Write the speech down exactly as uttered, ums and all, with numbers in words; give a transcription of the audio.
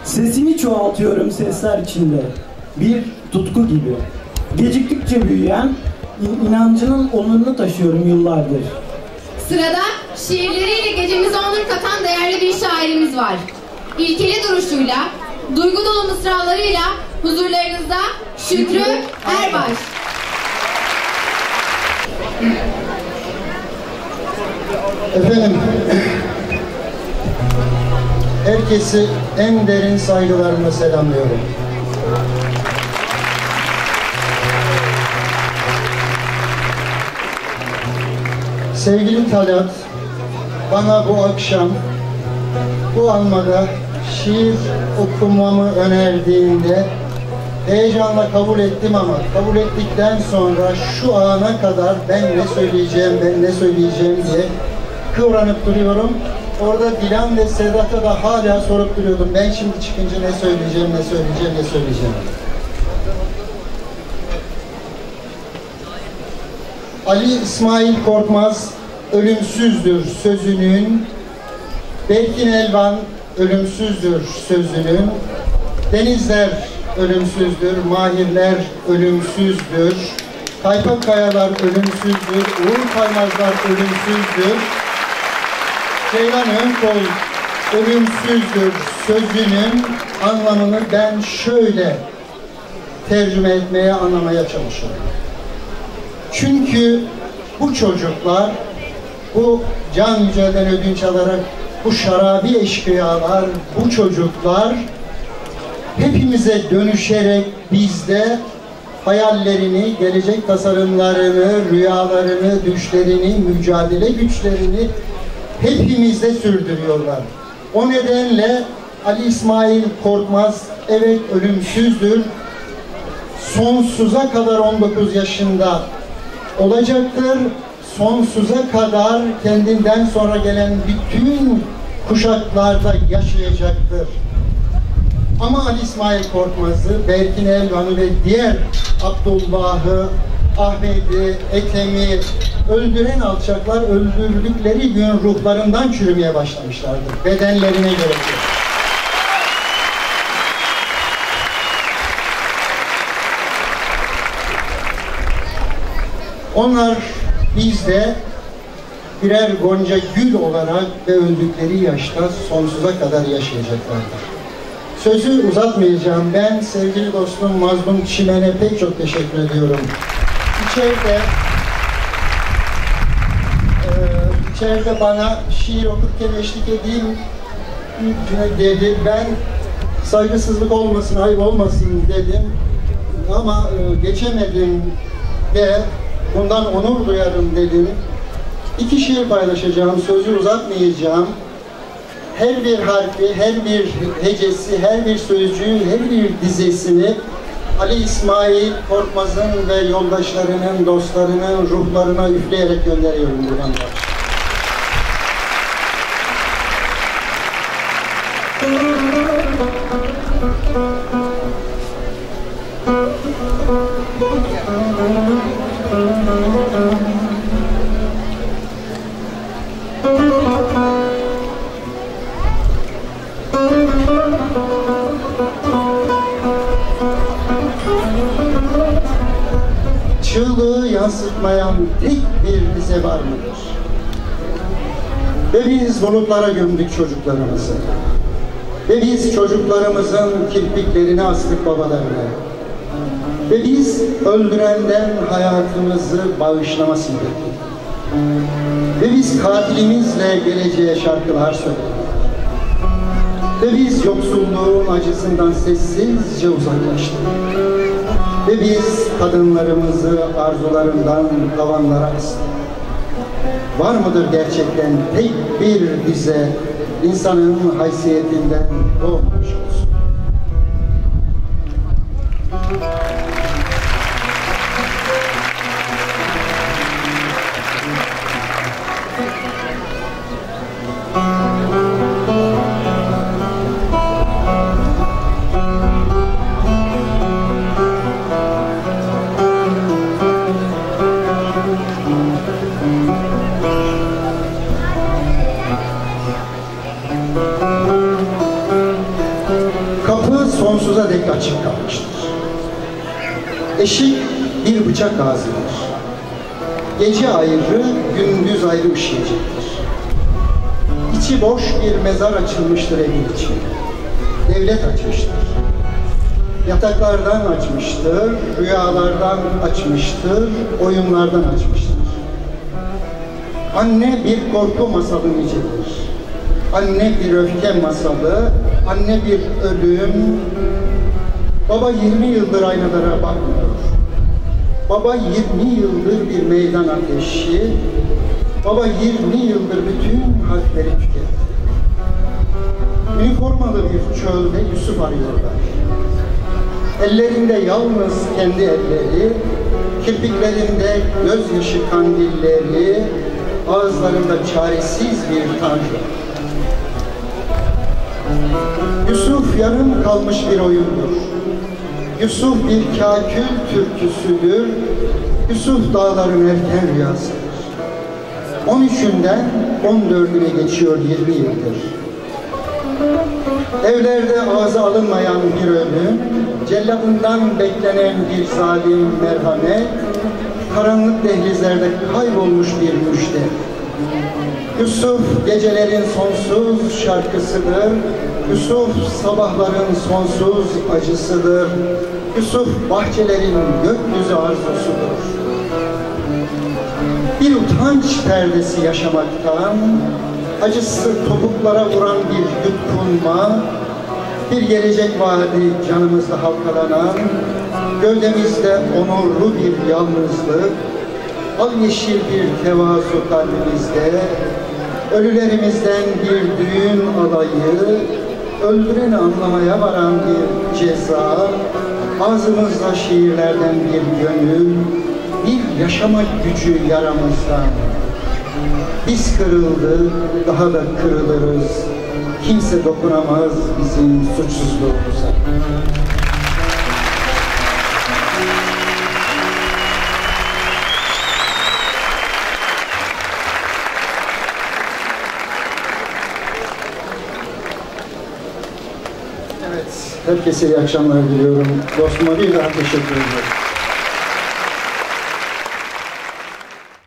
Sesimi çoğaltıyorum sesler içinde. Bir tutku gibi. Geciktikçe büyüyen inancının onurunu taşıyorum yıllardır. Sırada şiirleriyle gecemize onur katan değerli bir şairimiz var. İlkeli duruşuyla, duygu dolu mısralarıyla huzurlarınızda Şükrü Erbaş. Efendim, herkesi en derin saygılarımla selamlıyorum. Sevgili Talat, bana bu akşam bu anmada şiir okumamı önerdiğinde heyecanla kabul ettim ama kabul ettikten sonra şu ana kadar ben ne söyleyeceğim, ben ne söyleyeceğim diye kıvranıp duruyorum. Orada Dilan ve Sedat'a da hala sorup duruyordum. Ben şimdi çıkınca ne söyleyeceğim, ne söyleyeceğim, ne söyleyeceğim. Ali İsmail Korkmaz ölümsüzdür sözünün, Berkin Elvan ölümsüzdür sözünün, denizler ölümsüzdür, mahirler ölümsüzdür, kaypak kayalar ölümsüzdür, uğur kaymazlar ölümsüzdür, Ceylan Önkol ölümsüzdür sözünün anlamını ben şöyle tercüme etmeye, anlamaya çalışıyorum. Çünkü bu çocuklar, bu Can Yücel'den ödünç alarak bu şarabi eşkıyalar, bu çocuklar hepimize dönüşerek bizde hayallerini, gelecek tasarımlarını, rüyalarını, düşlerini, mücadele güçlerini hepimizde sürdürüyorlar. O nedenle Ali İsmail Korkmaz evet ölümsüzdür. Sonsuza kadar on dokuz yaşında olacaktır. Sonsuza kadar kendinden sonra gelen bütün kuşaklarda yaşayacaktır. Ama Ali İsmail Korkmaz'ı, Berkin Elvan'ı ve diğer Abdullah'ı, Ahmet'i, Ethem'i öldüren alçaklar öldürdükleri gün ruhlarından çürümeye başlamışlardır. Bedenlerine gerek yok. Onlar bizde birer gonca gül olarak ve öldükleri yaşta sonsuza kadar yaşayacaklardır. Sözü uzatmayacağım. Ben sevgili dostum Mazlum Çimen'e pek çok teşekkür ediyorum. İçeride e, içeride bana şiir okurken eşlik edeyim dedi. Ben saygısızlık olmasın, ayıp olmasın dedim. Ama e, geçemedim de bundan onur duyarım dedim. İki şiir paylaşacağım, sözü uzatmayacağım. Her bir harfi, her bir hecesi, her bir sözcüğü, her bir dizesini Ali İsmail Korkmaz'ın ve yoldaşlarının, dostlarının ruhlarına üfleyerek gönderiyorum buradan. Çığlığı yansıtmayan tek bir dize var mıdır? Ve biz bulutlara gömdük çocuklarımızı. Ve biz çocuklarımızın kirpiklerini astık babalarına. Ve biz öldürenden hayatımızı bağışlamasını bekledik. Ve biz katilimizle geleceğe şarkılar söyledik. Ve biz yoksulluğun acısından sessizce uzaklaştık. Ve biz kadınlarımızı arzularından tavanlara astık. Var mıdır gerçekten tek bir dize insanın haysiyetinden doğmuş olsun? sonsuza dek açık kalmıştır. Eşik bir bıçak ağzıdır. Gece ayrı, gündüz ayrı üşüyecektir. İçi boş bir mezar açılmıştır evin için. Devlet açmıştır. Yataklardan açmıştır, rüyalardan açmıştır, oyunlardan açmıştır. Anne bir korku masalı nicedir. Anne bir öfke masalı, anne bir ölüm. Baba yirmi yıldır aynalara bakmıyor. Baba yirmi yıldır bir meydan ateşi. Baba yirmi yıldır bütün harfleri tüketti. Üniformalı bir çölde Yusuf arıyorlar. Ellerinde yalnız kendi elleri, kirpiklerinde gözyaşı kandilleri, ağızlarında çaresiz bir tanrı. Yusuf yarım kalmış bir oyundur. Yusuf bir kâkül türküsüdür. Yusuf dağların erken rüyasıdır. on üçünden on dördüne geçiyor yirmi yıldır. Evlerde ağza alınmayan bir ölüm, celladından beklenen bir zalim merhamet, karanlık dehlizlerde kaybolmuş bir müjde. Yusuf gecelerin sonsuz şarkısıdır. Yusuf sabahların sonsuz acısıdır. Yusuf bahçelerin gökyüzü arzusudur. Bir utanç perdesi yaşamaktan, acısı topuklara vuran bir yutkunma, bir gelecek vaadi canımızda halkalanan, gövdemizde onurlu bir yalnızlık, al yeşil bir tevazu kalbimizde, ölülerimizden bir düğün alayı, öldüreni anlamaya varan bir ceza, ağzımızda şiirlerden bir gönül, bir yaşama gücü yaramızdan. Biz kırıldık, daha da kırılırız. Kimse dokunamaz bizim suçsuzluğumuza. Evet, herkese iyi akşamlar diliyorum. Dostuma bir daha teşekkür ederim.